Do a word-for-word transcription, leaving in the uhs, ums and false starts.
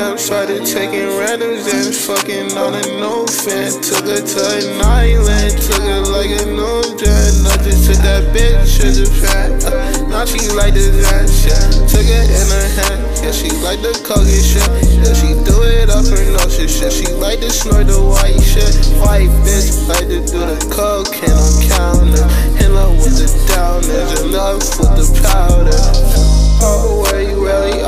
a.m. Started taking randoms and fucking on a no fan. Took her to an island, took her like a no jet. I just took that bitch to Japan. Uh, now she like the that shit. Took it in her hand, yeah, she like the coke and shit. Yeah, she do it up her nose and shit. She like to snort the white shit. White bitch like to do the cocaine on counter. In love with the downers, in love with the powder. Oh, where you really